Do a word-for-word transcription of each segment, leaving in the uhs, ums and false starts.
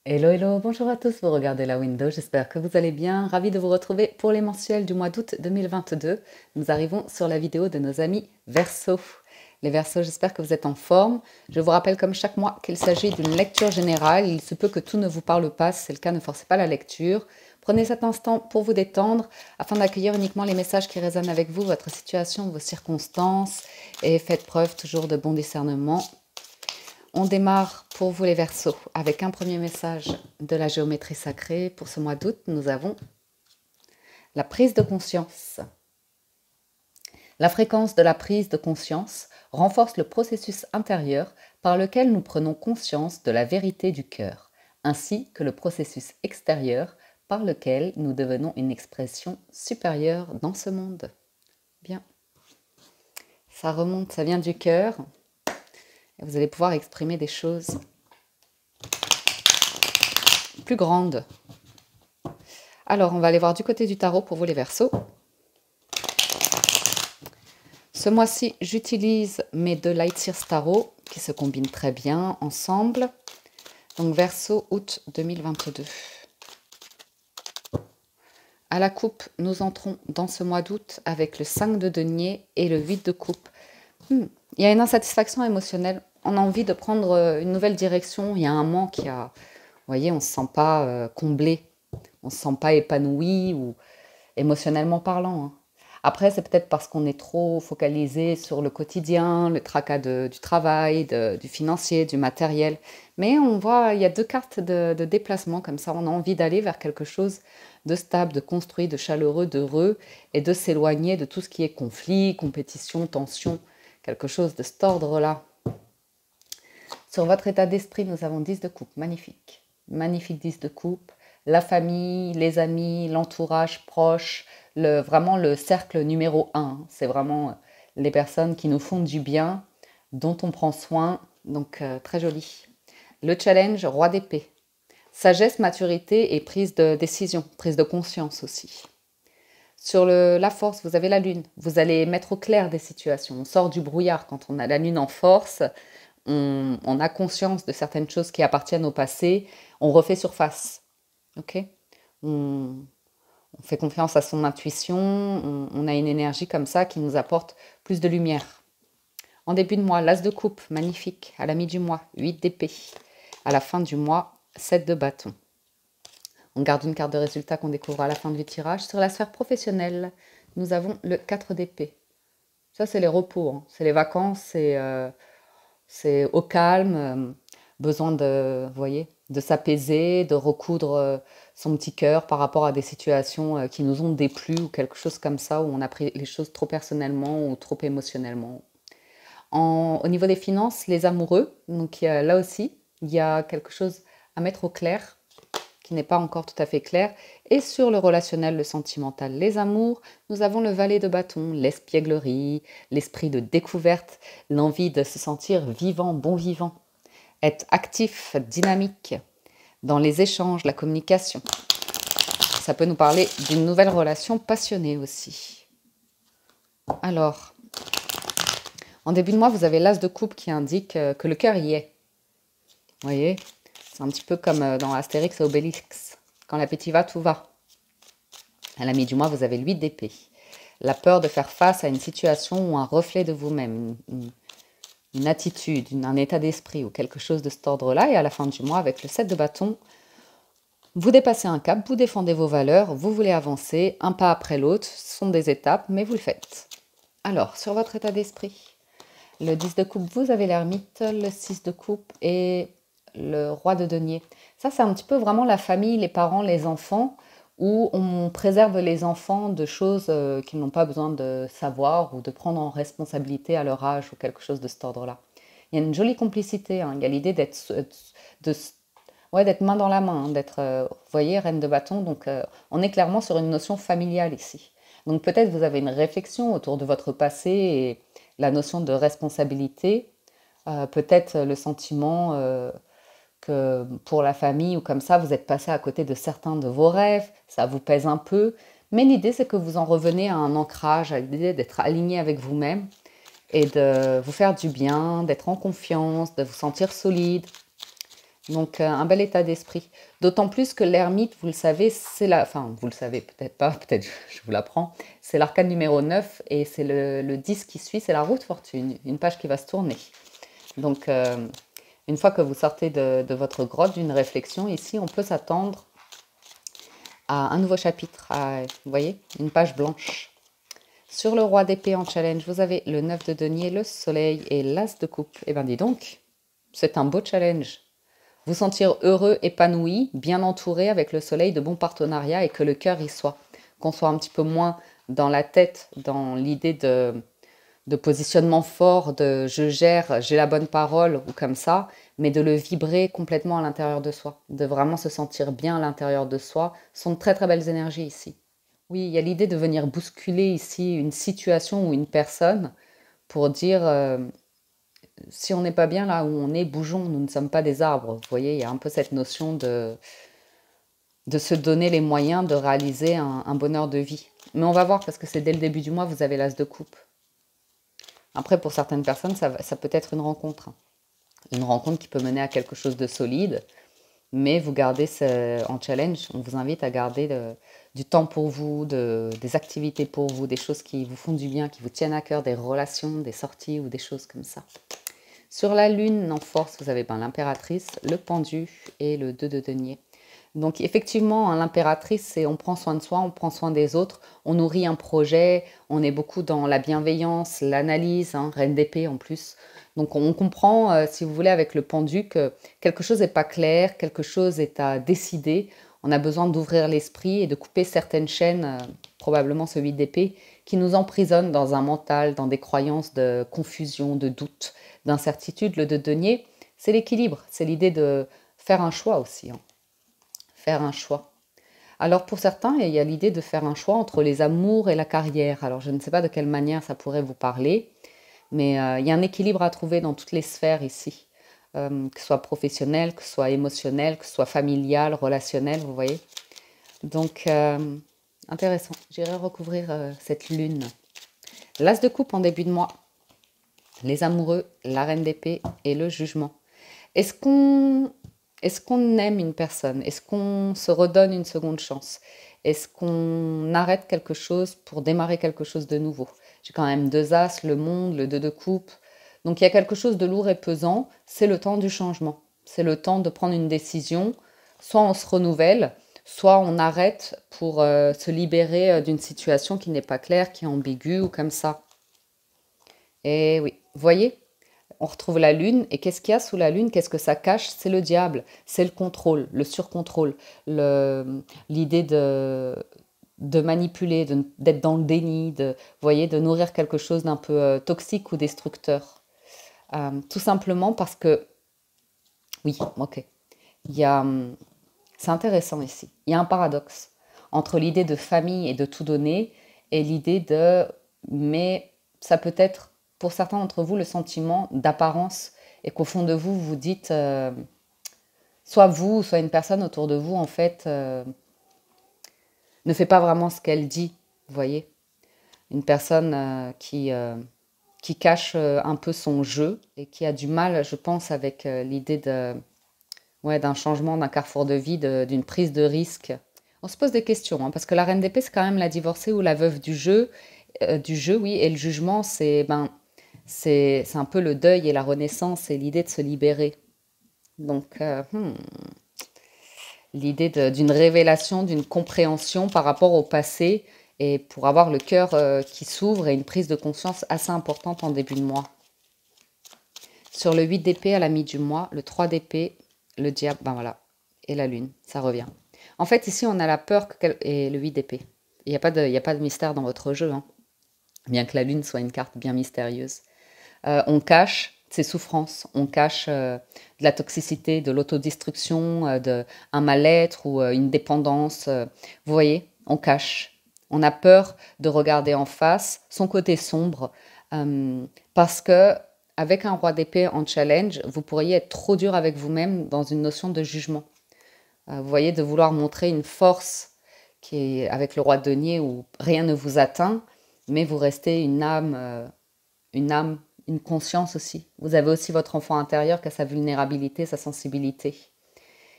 Hello, hello, bonjour à tous, vous regardez la window, j'espère que vous allez bien. Ravi de vous retrouver pour les mensuels du mois d'août deux mille vingt-deux. Nous arrivons sur la vidéo de nos amis Verseau. Les Verseaux, j'espère que vous êtes en forme. Je vous rappelle comme chaque mois qu'il s'agit d'une lecture générale. Il se peut que tout ne vous parle pas, si c'est le cas, ne forcez pas la lecture. Prenez cet instant pour vous détendre afin d'accueillir uniquement les messages qui résonnent avec vous, votre situation, vos circonstances et faites preuve toujours de bon discernement. On démarre pour vous les Verseaux avec un premier message de la géométrie sacrée. Pour ce mois d'août, nous avons la prise de conscience. La fréquence de la prise de conscience renforce le processus intérieur par lequel nous prenons conscience de la vérité du cœur, ainsi que le processus extérieur par lequel nous devenons une expression supérieure dans ce monde. Bien. Ça remonte, ça vient du cœur. Et vous allez pouvoir exprimer des choses plus grandes. Alors, on va aller voir du côté du tarot pour vous les Verseaux. Ce mois-ci, j'utilise mes deux Light Sears Tarot qui se combinent très bien ensemble. Donc, Verseau, août deux mille vingt-deux. À la coupe, nous entrons dans ce mois d'août avec le cinq de denier et le huit de coupe. Hmm. Il y a une insatisfaction émotionnelle. On a envie de prendre une nouvelle direction. Il y a un manque. Il y a, vous voyez, on ne se sent pas euh, comblé. On ne se sent pas épanoui ou émotionnellement parlant. Hein. Après, c'est peut-être parce qu'on est trop focalisé sur le quotidien, le tracas de, du travail, de, du financier, du matériel. Mais on voit, il y a deux cartes de, de déplacement comme ça. On a envie d'aller vers quelque chose de stable, de construit, de chaleureux, d'heureux et de s'éloigner de tout ce qui est conflit, compétition, tension. Quelque chose de cet ordre-là. Sur votre état d'esprit, nous avons dix de coupe. Magnifique. Magnifique dix de coupe. La famille, les amis, l'entourage proche, le, vraiment le cercle numéro un. C'est vraiment les personnes qui nous font du bien, dont on prend soin. Donc, euh, très joli. Le challenge, roi d'épée. Sagesse, maturité et prise de décision, prise de conscience aussi. Sur le, la force, vous avez la lune. Vous allez mettre au clair des situations. On sort du brouillard quand on a la lune en force. On, on a conscience de certaines choses qui appartiennent au passé. On refait surface. Ok ? on, on fait confiance à son intuition. On, on a une énergie comme ça qui nous apporte plus de lumière. En début de mois, l'as de coupe, magnifique. À la mi du mois, huit d'épée. À la fin du mois, sept de bâton. On garde une carte de résultat qu'on découvre à la fin du tirage. Sur la sphère professionnelle, nous avons le quatre d'épée. Ça, c'est les repos, hein. C'est les vacances, c'est euh, au calme, euh, besoin de, vous voyez, de s'apaiser, de recoudre euh, son petit cœur par rapport à des situations euh, qui nous ont déplu ou quelque chose comme ça, où on a pris les choses trop personnellement ou trop émotionnellement. En, au niveau des finances, les amoureux, donc euh, là aussi, il y a quelque chose à mettre au clair, qui n'est pas encore tout à fait clair. Et sur le relationnel, le sentimental, les amours, nous avons le valet de bâton, l'espièglerie, l'esprit de découverte, l'envie de se sentir vivant, bon vivant, être actif, dynamique dans les échanges, la communication. Ça peut nous parler d'une nouvelle relation passionnée aussi. Alors, en début de mois, vous avez l'as de coupe qui indique que le cœur y est. Vous voyez ? C'est un petit peu comme dans Astérix et Obélix. Quand l'appétit va, tout va. À la mi du mois, vous avez l'huit d'épée. La peur de faire face à une situation ou un reflet de vous-même, une, une attitude, une, un état d'esprit ou quelque chose de cet ordre-là. Et à la fin du mois, avec le sept de bâton, vous dépassez un cap, vous défendez vos valeurs, vous voulez avancer, un pas après l'autre. Ce sont des étapes, mais vous le faites. Alors, sur votre état d'esprit, le dix de coupe, vous avez l'ermite, le six de coupe et le roi de denier. Ça, c'est un petit peu vraiment la famille, les parents, les enfants, où on préserve les enfants de choses euh, qu'ils n'ont pas besoin de savoir ou de prendre en responsabilité à leur âge ou quelque chose de cet ordre-là. Il y a une jolie complicité, hein. Il y a l'idée d'être de, ouais, d'être main dans la main, hein, d'être, euh, vous voyez, reine de bâton. Donc, euh, on est clairement sur une notion familiale ici. Donc, peut-être vous avez une réflexion autour de votre passé et la notion de responsabilité. Euh, peut-être le sentiment... Euh, que pour la famille ou comme ça, vous êtes passé à côté de certains de vos rêves, ça vous pèse un peu. Mais l'idée, c'est que vous en revenez à un ancrage, à l'idée d'être aligné avec vous-même et de vous faire du bien, d'être en confiance, de vous sentir solide. Donc, euh, un bel état d'esprit. D'autant plus que l'ermite, vous le savez, c'est la... Enfin, vous le savez peut-être pas, peut-être je je vous l'apprends. C'est l'arcane numéro neuf et c'est le, le dix qui suit, c'est la roue de fortune, une page qui va se tourner. Donc, euh, une fois que vous sortez de, de votre grotte, d'une réflexion, ici, on peut s'attendre à un nouveau chapitre, à, vous voyez, une page blanche. Sur le roi d'épée en challenge, vous avez le neuf de denier, le soleil et l'as de coupe. Eh bien, dis donc, c'est un beau challenge. Vous sentir heureux, épanoui, bien entouré avec le soleil, de bons partenariats et que le cœur y soit. Qu'on soit un petit peu moins dans la tête, dans l'idée de, de positionnement fort, de je gère, j'ai la bonne parole ou comme ça, mais de le vibrer complètement à l'intérieur de soi, de vraiment se sentir bien à l'intérieur de soi. Ce sont de très très belles énergies ici. Oui, il y a l'idée de venir bousculer ici une situation ou une personne pour dire euh, si on n'est pas bien là où on est, bougeons, nous ne sommes pas des arbres. Vous voyez, il y a un peu cette notion de, de se donner les moyens de réaliser un, un bonheur de vie. Mais on va voir parce que c'est dès le début du mois, vous avez l'as de coupe. Après, pour certaines personnes, ça, va- ça peut être une rencontre. Une rencontre qui peut mener à quelque chose de solide, mais vous gardez ce, en challenge, on vous invite à garder le- du temps pour vous, de- des activités pour vous, des choses qui vous font du bien, qui vous tiennent à cœur, des relations, des sorties ou des choses comme ça. Sur la lune en force, vous avez ben, l'impératrice, le pendu et le deux de denier. Donc effectivement, hein, l'impératrice, c'est on prend soin de soi, on prend soin des autres, on nourrit un projet, on est beaucoup dans la bienveillance, l'analyse, hein, reine d'épée en plus. Donc on comprend, euh, si vous voulez, avec le pendu, que quelque chose n'est pas clair, quelque chose est à décider. On a besoin d'ouvrir l'esprit et de couper certaines chaînes, euh, probablement ce huit d'épée, qui nous emprisonnent dans un mental, dans des croyances de confusion, de doute, d'incertitude. Le deux de denier, c'est l'équilibre, c'est l'idée de faire un choix aussi, hein. Faire un choix. Alors pour certains, il y a l'idée de faire un choix entre les amours et la carrière. Alors je ne sais pas de quelle manière ça pourrait vous parler, mais euh, il y a un équilibre à trouver dans toutes les sphères ici. Euh, que ce soit professionnel, que ce soit émotionnel, que ce soit familial, relationnel, vous voyez. Donc, euh, intéressant. J'irai recouvrir euh, cette lune. L'as de coupe en début de mois. Les amoureux, la reine d'épée et le jugement. Est-ce qu'on est-ce qu'on aime une personne? Est-ce qu'on se redonne une seconde chance? Est-ce qu'on arrête quelque chose pour démarrer quelque chose de nouveau? J'ai quand même deux as, le monde, le deux de coupe. Donc il y a quelque chose de lourd et pesant. C'est le temps du changement. C'est le temps de prendre une décision. Soit on se renouvelle, soit on arrête pour euh, se libérer euh, d'une situation qui n'est pas claire, qui est ambiguë ou comme ça. Et oui, vous voyez? On retrouve la lune, et qu'est-ce qu'il y a sous la lune? Qu'est-ce que ça cache? C'est le diable, c'est le contrôle, le surcontrôle, le- l'idée de, de manipuler, de- d'être dans le déni, de, vous voyez, de nourrir quelque chose d'un peu euh, toxique ou destructeur. Euh, tout simplement parce que, oui, ok, il y a, hum, c'est intéressant ici, il y a un paradoxe entre l'idée de famille et de tout donner et l'idée de, mais ça peut être pour certains d'entre vous le sentiment d'apparence et qu'au fond de vous, vous dites, euh, soit vous, soit une personne autour de vous, en fait, euh, ne fait pas vraiment ce qu'elle dit, vous voyez. Une personne euh, qui, euh, qui cache euh, un peu son jeu et qui a du mal, je pense, avec euh, l'idée de, ouais, d'un changement, d'un carrefour de vie, de- d'une prise de risque. On se pose des questions, hein, parce que la reine d'épée, c'est quand même la divorcée ou la veuve du jeu, euh, du jeu, oui, et le jugement, c'est ben, c'est c'est un peu le deuil et la renaissance et l'idée de se libérer. Donc, euh, hmm, l'idée de- d'une révélation, d'une compréhension par rapport au passé et pour avoir le cœur euh, qui s'ouvre et une prise de conscience assez importante en début de mois. Sur le huit d'épée à la mi du mois, le trois d'épée, le diable, ben voilà, et la lune, ça revient. En fait, ici, on a la peur que quel- et le huit d'épée. Il n'y a pas de, il y a pas de mystère dans votre jeu, hein, bien que la lune soit une carte bien mystérieuse. Euh, on cache ses souffrances, on cache euh, de la toxicité, de l'autodestruction, euh, de un mal-être ou euh, une dépendance. euh, vous voyez, on cache. On a peur de regarder en face son côté sombre euh, parce que avec un roi d'épée en challenge, vous pourriez être trop dur avec vous-même dans une notion de jugement. Euh, vous voyez, de vouloir montrer une force qui est avec le roi de denier où rien ne vous atteint, mais vous restez une âme euh, une âme, une conscience aussi. Vous avez aussi votre enfant intérieur qui a sa vulnérabilité, sa sensibilité.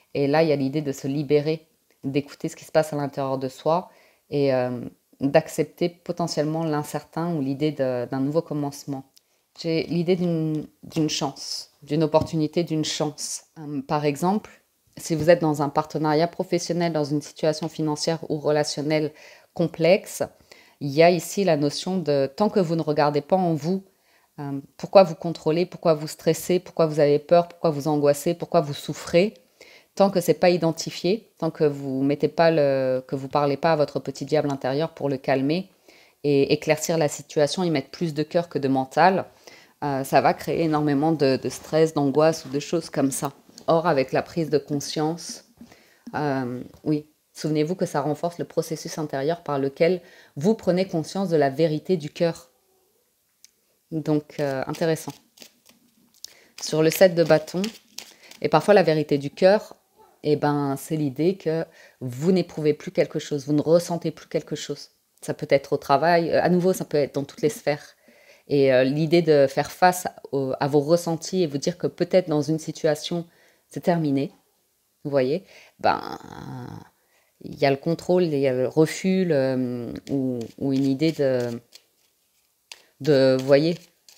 Et là, il y a l'idée de se libérer, d'écouter ce qui se passe à l'intérieur de soi et euh, d'accepter potentiellement l'incertain ou l'idée de- d'un nouveau commencement. J'ai l'idée d'une d'une chance, d'une opportunité, d'une chance. Euh, par exemple, si vous êtes dans un partenariat professionnel, dans une situation financière ou relationnelle complexe, il y a ici la notion de tant que vous ne regardez pas en vous, euh, pourquoi vous contrôlez, pourquoi vous stressez, pourquoi vous avez peur, pourquoi vous angoissez, pourquoi vous souffrez, tant que c'est pas identifié, tant que vous mettez pas le, que vous parlez pas à votre petit diable intérieur pour le calmer et éclaircir la situation et mettre plus de cœur que de mental, euh, ça va créer énormément de, de stress, d'angoisse ou de choses comme ça. Or, avec la prise de conscience, euh, oui, souvenez-vous que ça renforce le processus intérieur par lequel vous prenez conscience de la vérité du cœur. Donc, euh, intéressant. Sur le sept de bâton, et parfois la vérité du cœur, eh ben, c'est l'idée que vous n'éprouvez plus quelque chose, vous ne ressentez plus quelque chose. Ça peut être au travail, euh, à nouveau, ça peut être dans toutes les sphères. Et euh, l'idée de faire face au- à vos ressentis et vous dire que peut-être dans une situation, c'est terminé, vous voyez, ben, il y a le contrôle, il y a le refus le- ou, ou une idée de, de, vous voyez,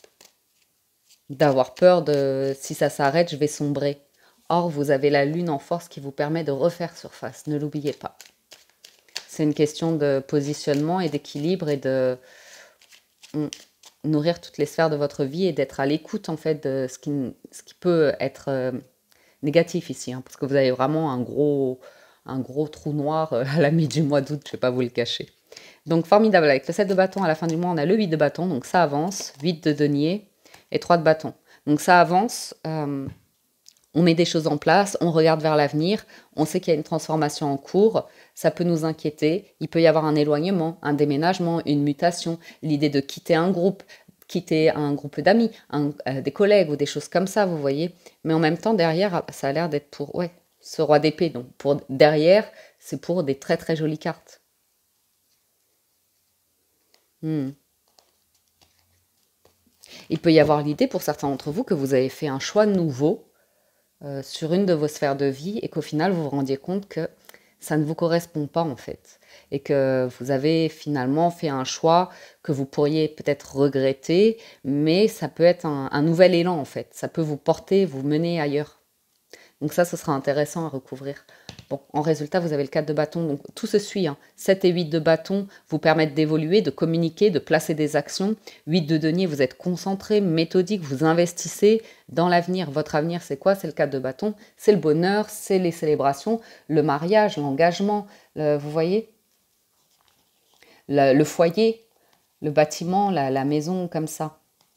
d'avoir peur de si ça s'arrête, je vais sombrer. Or, vous avez la lune en force qui vous permet de refaire surface, ne l'oubliez pas. C'est une question de positionnement et d'équilibre et de mm, nourrir toutes les sphères de votre vie et d'être à l'écoute en fait de ce qui, ce qui peut être euh, négatif ici, hein, parce que vous avez vraiment un gros, un gros trou noir euh, à la mi du mois d'août, je ne vais pas vous le cacher. Donc formidable, avec le sept de bâton à la fin du mois, on a le huit de bâton, donc ça avance, huit de denier et trois de bâton. Donc ça avance, euh, on met des choses en place, on regarde vers l'avenir, on sait qu'il y a une transformation en cours, ça peut nous inquiéter, il peut y avoir un éloignement, un déménagement, une mutation, l'idée de quitter un groupe, quitter un groupe d'amis, un- euh, des collègues ou des choses comme ça, vous voyez. Mais en même temps, derrière, ça a l'air d'être pour, ouais, ce roi d'épée. Donc pour derrière, c'est pour des très très jolies cartes. Hmm. Il peut y avoir l'idée pour certains d'entre vous que vous avez fait un choix nouveau euh, sur une de vos sphères de vie et qu'au final vous vous rendiez compte que ça ne vous correspond pas en fait et que vous avez finalement fait un choix que vous pourriez peut-être regretter, mais ça peut être un, un nouvel élan en fait, ça peut vous porter, vous mener ailleurs. Donc ça, ce sera intéressant à recouvrir. Bon, en résultat, vous avez le quatre de bâton, donc tout se suit. Hein. sept et huit de bâton vous permettent d'évoluer, de communiquer, de placer des actions. huit de denier, vous êtes concentré, méthodique, vous investissez dans l'avenir. Votre avenir, c'est quoi? C'est le quatre de bâton, c'est le bonheur, c'est les célébrations, le mariage, l'engagement, le- vous voyez, le, le foyer, le bâtiment, la, la maison, comme ça.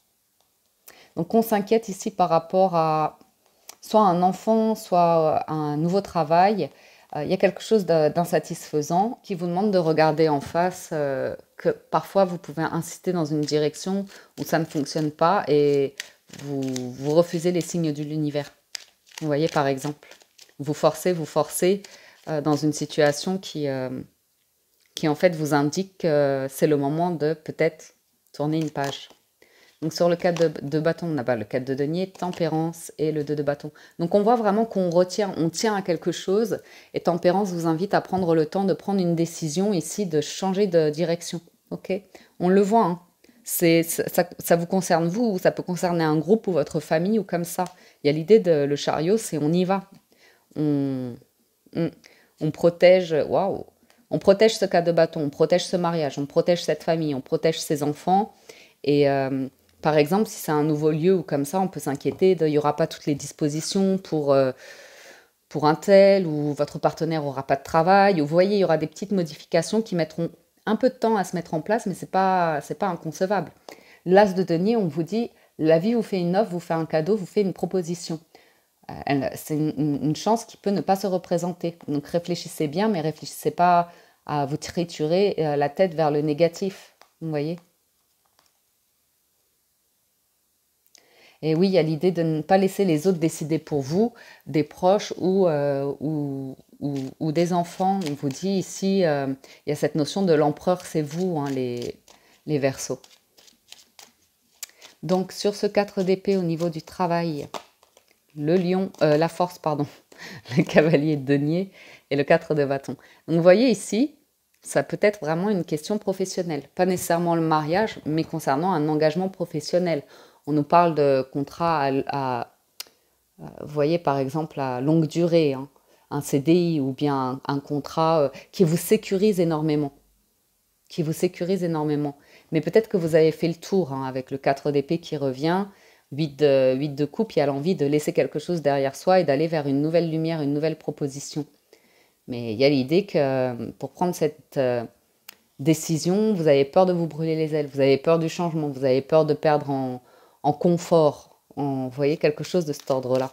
Donc on s'inquiète ici par rapport à soit un enfant, soit un nouveau travail, euh, il y a quelque chose d'insatisfaisant qui vous demande de regarder en face, euh, que parfois vous pouvez insister dans une direction où ça ne fonctionne pas et vous, vous refusez les signes de l'univers. Vous voyez par exemple, vous forcez, vous forcez euh, dans une situation qui, euh, qui en fait vous indique que c'est le moment de peut-être tourner une page. Donc sur le quatre de, de bâton, on a pas le quatre de denier, tempérance et le deux de bâton. Donc on voit vraiment qu'on retient, on tient à quelque chose et tempérance vous invite à prendre le temps de prendre une décision ici, de changer de direction. Ok, on le voit, hein. C'est, ça, ça vous concerne vous ou ça peut concerner un groupe ou votre famille ou comme ça. Il y a l'idée de le chariot, c'est on y va. On, on, on protège, waouh, on protège ce cas de bâton, on protège ce mariage, on protège cette famille, on protège ses enfants. Et euh, par exemple, si c'est un nouveau lieu ou comme ça, on peut s'inquiéter de, il n'y aura pas toutes les dispositions pour, euh, pour un tel, ou votre partenaire n'aura pas de travail, ou vous voyez, il y aura des petites modifications qui mettront un peu de temps à se mettre en place, mais ce n'est pas, c'est pas inconcevable. L'as de denier, on vous dit, la vie vous fait une offre, vous fait un cadeau, vous fait une proposition. Euh, c'est une, une chance qui peut ne pas se représenter. Donc réfléchissez bien, mais réfléchissez pas à vous triturer euh, la tête vers le négatif. Vous voyez? Et oui, il y a l'idée de ne pas laisser les autres décider pour vous, des proches ou, euh, ou, ou, ou des enfants. On vous dit ici, euh, il y a cette notion de l'empereur, c'est vous, hein, les, les Verseaux. Donc sur ce quatre d'épée au niveau du travail, le lion, euh, la force, pardon. le cavalier de denier et le quatre de bâton. Donc vous voyez ici, ça peut être vraiment une question professionnelle. Pas nécessairement le mariage, mais concernant un engagement professionnel. On nous parle de contrat à, à vous voyez par exemple à longue durée, hein, un C D I ou bien un, un contrat euh, qui vous sécurise énormément. Qui vous sécurise énormément. Mais peut-être que vous avez fait le tour hein, avec le quatre d'épée qui revient, huit de, huit de coupe, il y a l'envie de laisser quelque chose derrière soi et d'aller vers une nouvelle lumière, une nouvelle proposition. Mais il y a l'idée que pour prendre cette euh, décision, vous avez peur de vous brûler les ailes, vous avez peur du changement, vous avez peur de perdre en, en confort, en, vous voyez, quelque chose de cet ordre-là.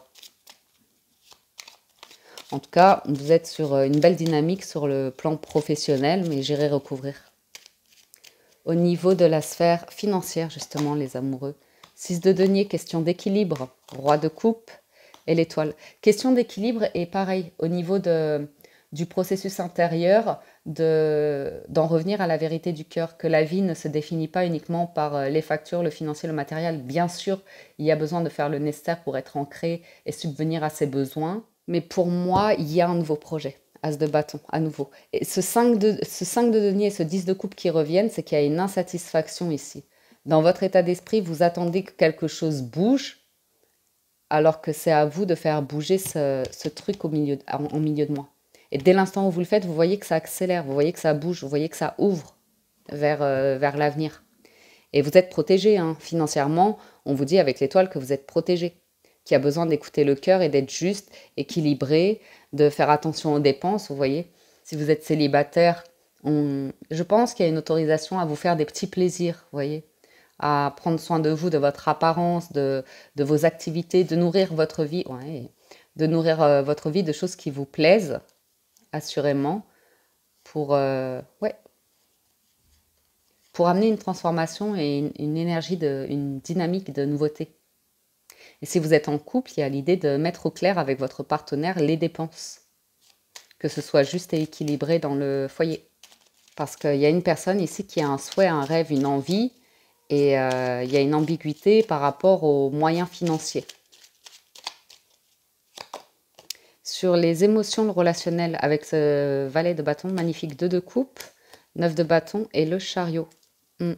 En tout cas, vous êtes sur une belle dynamique sur le plan professionnel, mais j'irai recouvrir. Au niveau de la sphère financière, justement, les amoureux. six de denier, question d'équilibre. Roi de coupe et l'étoile. Question d'équilibre et pareil, au niveau de, du processus intérieur, de, d'en revenir à la vérité du cœur, que la vie ne se définit pas uniquement par les factures, le financier, le matériel. Bien sûr, il y a besoin de faire le nécessaire pour être ancré et subvenir à ses besoins. Mais pour moi, il y a un nouveau projet. As de bâton, à nouveau. Et ce cinq de, ce cinq de denier et ce dix de coupe qui reviennent, c'est qu'il y a une insatisfaction ici. Dans votre état d'esprit, vous attendez que quelque chose bouge, alors que c'est à vous de faire bouger ce, ce truc au milieu, en, en milieu de moi. Et dès l'instant où vous le faites, vous voyez que ça accélère, vous voyez que ça bouge, vous voyez que ça ouvre vers, euh, vers l'avenir. Et vous êtes protégé, hein. Financièrement, on vous dit avec l'étoile que vous êtes protégé, qu'il y a besoin d'écouter le cœur et d'être juste, équilibré, de faire attention aux dépenses, vous voyez. Si vous êtes célibataire, on... je pense qu'il y a une autorisation à vous faire des petits plaisirs, vous voyez, à prendre soin de vous, de votre apparence, de, de vos activités, de nourrir votre vie, ouais, de nourrir euh, votre vie de choses qui vous plaisent, assurément, pour, euh, ouais, pour amener une transformation et une, une énergie, de, une dynamique de nouveauté. Et si vous êtes en couple, il y a l'idée de mettre au clair avec votre partenaire les dépenses. Que ce soit juste et équilibré dans le foyer. Parce qu'il y a une personne ici qui a un souhait, un rêve, une envie. Et euh, il y a une ambiguïté par rapport aux moyens financiers. Sur les émotions, le relationnel, avec ce valet de bâton, magnifique deux de coupe, neuf de bâton et le chariot. Hmm.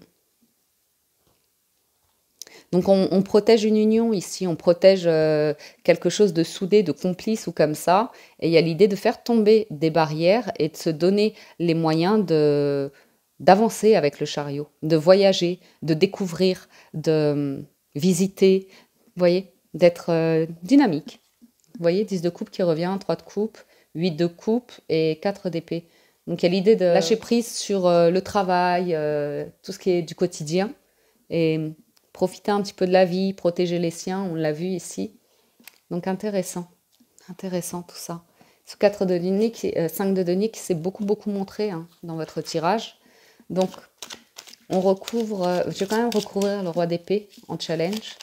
Donc on, on protège une union ici, on protège euh, quelque chose de soudé, de complice ou comme ça. Et il y a l'idée de faire tomber des barrières et de se donner les moyens de, d'avancer avec le chariot, de voyager, de découvrir, de visiter, vous voyez, d'être euh, dynamique. Vous voyez, dix de coupe qui revient, trois de coupe, huit de coupe et quatre d'épée. Donc il y a l'idée de lâcher prise sur euh, le travail, euh, tout ce qui est du quotidien. Et profiter un petit peu de la vie, protéger les siens, on l'a vu ici. Donc intéressant, intéressant tout ça. Ce quatre de denier, qui, euh, cinq de denier qui s'est beaucoup beaucoup montré hein, dans votre tirage. Donc on recouvre, euh, je vais quand même recouvrir le roi d'épée en challenge.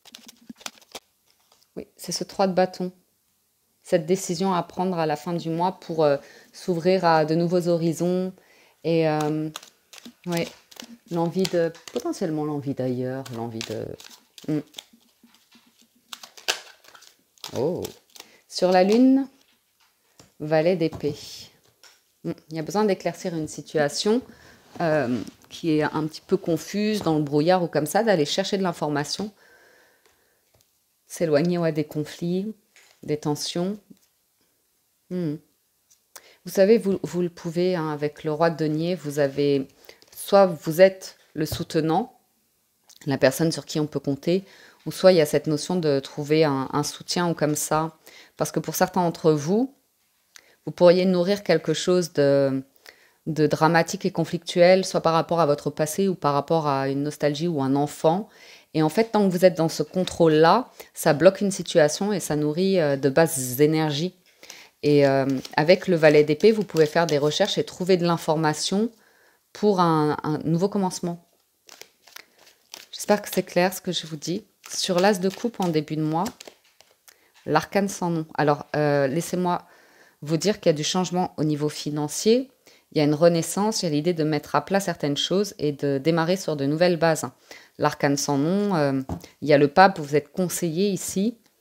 Oui, c'est ce trois de bâton. Cette décision à prendre à la fin du mois pour euh, s'ouvrir à de nouveaux horizons et euh, ouais. L'envie de, potentiellement l'envie d'ailleurs, l'envie de... Mm. Oh. Sur la lune, valet d'épée. Mm. Il y a besoin d'éclaircir une situation euh, qui est un petit peu confuse, dans le brouillard ou comme ça, d'aller chercher de l'information, s'éloigner ouais, des conflits, des tensions. Mm. Vous savez, vous, vous le pouvez, hein, avec le roi de denier, vous avez... Soit vous êtes le soutenant, la personne sur qui on peut compter, ou soit il y a cette notion de trouver un, un soutien ou comme ça. Parce que pour certains d'entre vous, vous pourriez nourrir quelque chose de, de dramatique et conflictuel, soit par rapport à votre passé ou par rapport à une nostalgie ou un enfant. Et en fait, tant que vous êtes dans ce contrôle-là, ça bloque une situation et ça nourrit de basses énergies. Et euh, avec le valet d'épée, vous pouvez faire des recherches et trouver de l'information pour un, un nouveau commencement. J'espère que c'est clair ce que je vous dis. Sur l'as de coupe en début de mois, l'arcane sans nom. Alors, euh, laissez-moi vous dire qu'il y a du changement au niveau financier. Il y a une renaissance, il y a l'idée de mettre à plat certaines choses et de démarrer sur de nouvelles bases. L'arcane sans nom, euh, il y a le pape, vous êtes conseillé ici.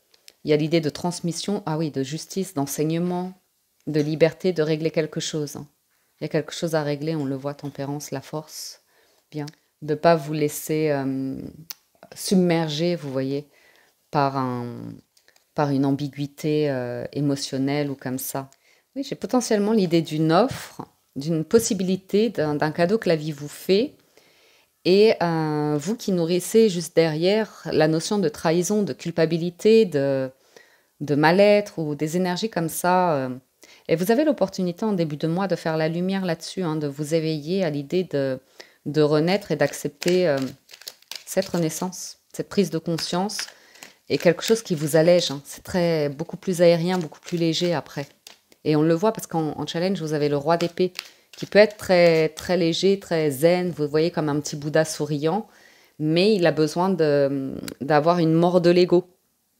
Il y a l'idée de transmission, ah oui, de justice, d'enseignement, de liberté, de régler quelque chose. Il y a quelque chose à régler, on le voit, tempérance, la force, bien. De ne pas vous laisser euh, submerger, vous voyez, par, un, par une ambiguïté euh, émotionnelle ou comme ça. Oui, j'ai potentiellement l'idée d'une offre, d'une possibilité, d'un d'un cadeau que la vie vous fait, et euh, vous qui nourrissez juste derrière la notion de trahison, de culpabilité, de, de mal-être ou des énergies comme ça. euh. Et vous avez l'opportunité en début de mois de faire la lumière là-dessus, hein, de vous éveiller à l'idée de, de renaître et d'accepter euh, cette renaissance, cette prise de conscience, et quelque chose qui vous allège. hein. C'est très beaucoup plus aérien, beaucoup plus léger après. Et on le voit parce qu'en en challenge, vous avez le roi d'épée qui peut être très, très léger, très zen, vous voyez, comme un petit Bouddha souriant, mais il a besoin de, d'avoir une mort de l'ego.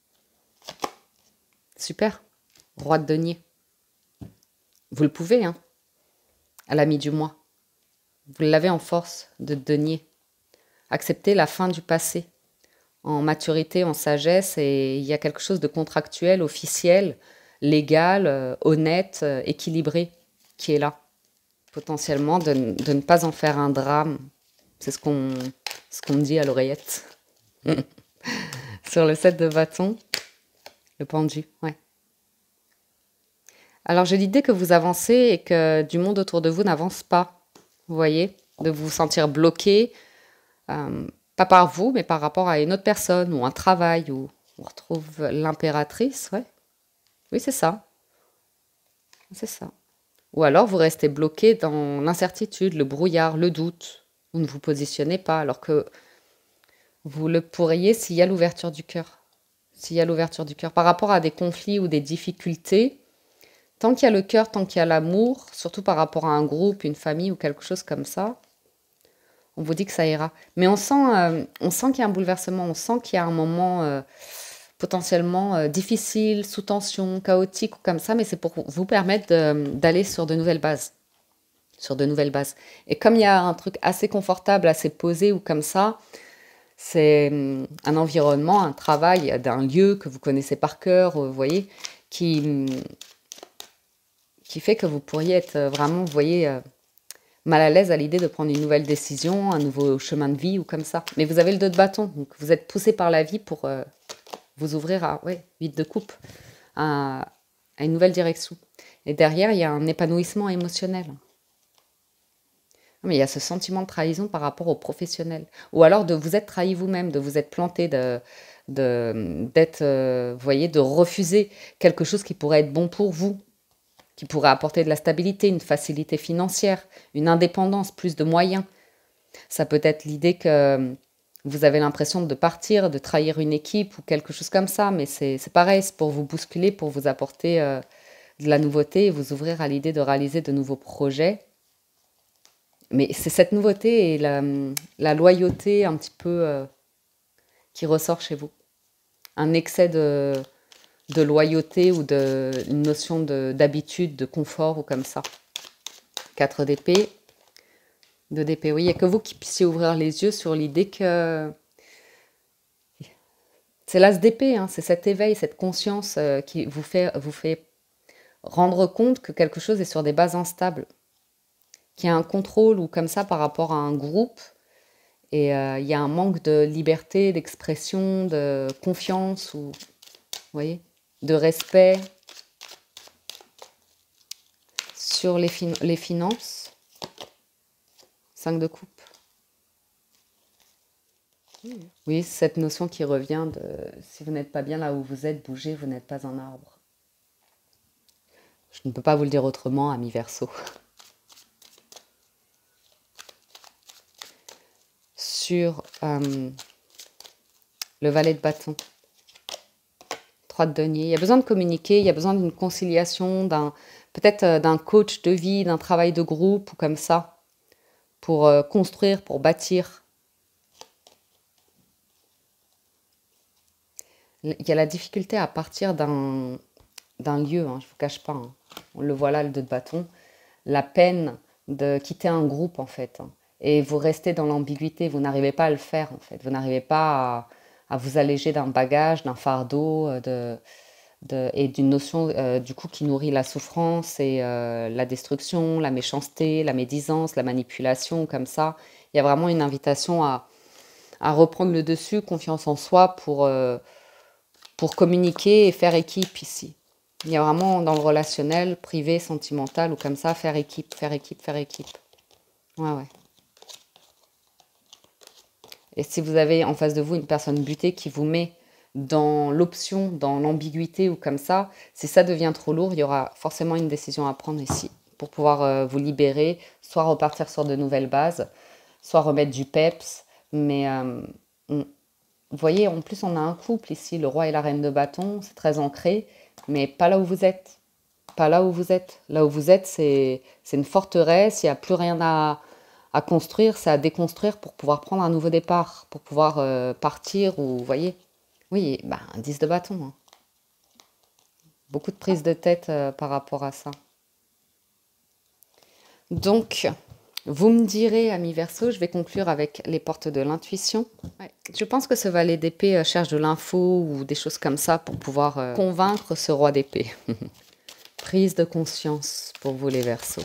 Super. Roi de denier. Vous le pouvez, hein, à la mi du mois. Vous l'avez en force de denier. Acceptez la fin du passé, en maturité, en sagesse, et il y a quelque chose de contractuel, officiel, légal, euh, honnête, euh, équilibré, qui est là. Potentiellement, de, n- de ne pas en faire un drame. C'est ce qu'on ce qu'on me dit à l'oreillette. Sur le set de bâton, le pendu, ouais. Alors j'ai l'idée que vous avancez et que du monde autour de vous n'avance pas. Vous voyez, de vous sentir bloqué, euh, pas par vous, mais par rapport à une autre personne ou un travail, où on retrouve l'impératrice, ouais. Oui, c'est ça, c'est ça. Ou alors vous restez bloqué dans l'incertitude, le brouillard, le doute. Vous ne vous positionnez pas, alors que vous le pourriez s'il y a l'ouverture du cœur. S'il y a l'ouverture du cœur. Par rapport à des conflits ou des difficultés, tant qu'il y a le cœur, tant qu'il y a l'amour, surtout par rapport à un groupe, une famille ou quelque chose comme ça, on vous dit que ça ira. Mais on sent, euh, on sent qu'il y a un bouleversement, on sent qu'il y a un moment euh, potentiellement euh, difficile, sous tension, chaotique ou comme ça, mais c'est pour vous permettre de- d'aller sur de nouvelles bases. Sur de nouvelles bases. Et comme il y a un truc assez confortable, assez posé ou comme ça, c'est hum, un environnement, un travail d'un lieu que vous connaissez par cœur, euh, vous voyez, qui, hum, qui fait que vous pourriez être euh, vraiment, vous voyez, euh, mal à l'aise à l'idée de prendre une nouvelle décision, un nouveau chemin de vie ou comme ça. Mais vous avez le deux de bâton, donc vous êtes poussé par la vie pour euh, vous ouvrir à, ouais, huit de coupe, à, à une nouvelle direction. Et derrière, il y a un épanouissement émotionnel. Mais il y a ce sentiment de trahison par rapport au professionnel. Ou alors de vous être trahi vous-même, de vous être planté, de, de, d'être, euh, vous voyez, de refuser quelque chose qui pourrait être bon pour vous, qui pourrait apporter de la stabilité, une facilité financière, une indépendance, plus de moyens. Ça peut être l'idée que vous avez l'impression de partir, de trahir une équipe ou quelque chose comme ça, mais c'est c'est pareil, c'est pour vous bousculer, pour vous apporter euh, de la nouveauté et vous ouvrir à l'idée de réaliser de nouveaux projets. Mais c'est cette nouveauté et la, la loyauté un petit peu euh, qui ressort chez vous. Un excès de, de loyauté ou de, une notion de- d'habitude, de confort ou comme ça. Quatre d'épée, deux d'épée. Oui, il n'y a que vous qui puissiez ouvrir les yeux sur l'idée que c'est l'as d'épée, hein, c'est cet éveil, cette conscience euh, qui vous fait, vous fait rendre compte que quelque chose est sur des bases instables, qu'il y a un contrôle ou comme ça par rapport à un groupe. Et euh, il y a un manque de liberté, d'expression, de confiance, ou, vous voyez, de respect sur les, fin- les finances. Cinq de coupe. Oui, cette notion qui revient de si vous n'êtes pas bien là où vous êtes, bougez, vous n'êtes pas un arbre. Je ne peux pas vous le dire autrement, ami Verseau. Sur euh, le valet de bâton. Trois de denier. Il y a besoin de communiquer, il y a besoin d'une conciliation, d'un peut-être euh, d'un coach de vie, d'un travail de groupe ou comme ça, pour euh, construire, pour bâtir. Il y a la difficulté à partir d'un d'un lieu, hein, je ne vous cache pas. hein. On le voit là, le deux de bâton. La peine de quitter un groupe, en fait. hein. Et vous restez dans l'ambiguïté, vous n'arrivez pas à le faire, en fait. Vous n'arrivez pas à vous alléger d'un bagage, d'un fardeau euh, de, de- et d'une notion euh, du coup qui nourrit la souffrance et euh, la destruction, la méchanceté, la médisance, la manipulation, comme ça. Il y a vraiment une invitation à, à reprendre le dessus, confiance en soi pour, euh, pour communiquer et faire équipe ici. Il y a vraiment dans le relationnel, privé, sentimental ou comme ça, faire équipe, faire équipe, faire équipe. Ouais, ouais. Et si vous avez en face de vous une personne butée qui vous met dans l'option, dans l'ambiguïté ou comme ça, si ça devient trop lourd, il y aura forcément une décision à prendre ici pour pouvoir euh, vous libérer, soit repartir sur de nouvelles bases, soit remettre du peps. Mais euh, on- vous voyez, en plus, on a un couple ici, le roi et la reine de bâton, c'est très ancré, mais pas là où vous êtes. Pas là où vous êtes. Là où vous êtes, c'est c'est une forteresse, il n'y a plus rien à, à construire, c'est à déconstruire pour pouvoir prendre un nouveau départ, pour pouvoir euh, partir ou, vous voyez. Oui, bah, un dix de bâton, hein. Beaucoup de prise de tête euh, par rapport à ça. Donc, vous me direz, ami Verseau, je vais conclure avec les portes de l'intuition. Ouais. Je pense que ce valet d'épée euh, cherche de l'info ou des choses comme ça pour pouvoir euh, convaincre ce roi d'épée. Prise de conscience pour vous les Verseaux.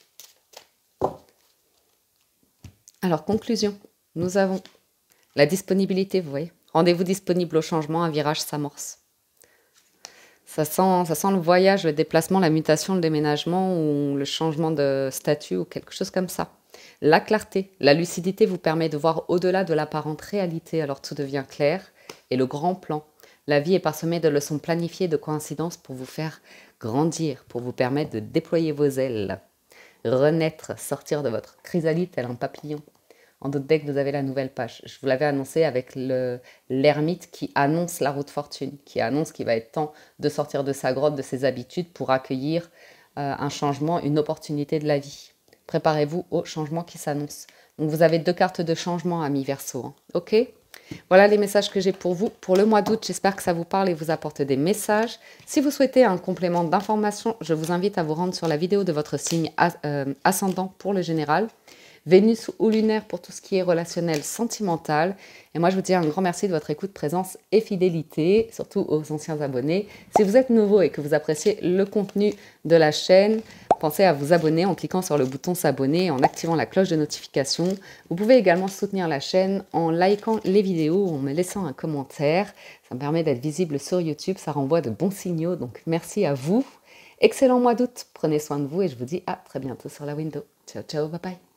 Alors, conclusion. Nous avons la disponibilité, vous voyez. Rendez-vous disponible au changement, un virage s'amorce. Ça sent, ça sent le voyage, le déplacement, la mutation, le déménagement ou le changement de statut ou quelque chose comme ça. La clarté, la lucidité vous permet de voir au-delà de l'apparente réalité, alors tout devient clair. Et le grand plan, la vie est parsemée de leçons planifiées, de coïncidences pour vous faire grandir, pour vous permettre de déployer vos ailes, renaître, sortir de votre chrysalide tel un papillon. En doute dès que vous avez la nouvelle page. Je vous l'avais annoncé avec le- l'ermite qui annonce la route fortune, qui annonce qu'il va être temps de sortir de sa grotte, de ses habitudes pour accueillir euh, un changement, une opportunité de la vie. Préparez-vous au changement qui s'annonce. Donc vous avez deux cartes de changement, amis Verseau. Hein. Ok? Voilà les messages que j'ai pour vous pour le mois d'août. J'espère que ça vous parle et vous apporte des messages. Si vous souhaitez un complément d'information, je vous invite à vous rendre sur la vidéo de votre signe euh, ascendant pour le général. Vénus ou lunaire pour tout ce qui est relationnel, sentimental. Et moi, je vous dis un grand merci de votre écoute, présence et fidélité, surtout aux anciens abonnés. Si vous êtes nouveau et que vous appréciez le contenu de la chaîne, pensez à vous abonner en cliquant sur le bouton s'abonner et en activant la cloche de notification. Vous pouvez également soutenir la chaîne en likant les vidéos ou en me laissant un commentaire. Ça me permet d'être visible sur YouTube, ça renvoie de bons signaux, donc merci à vous. Excellent mois d'août, prenez soin de vous et je vous dis à très bientôt sur la window. Ciao, ciao, bye bye.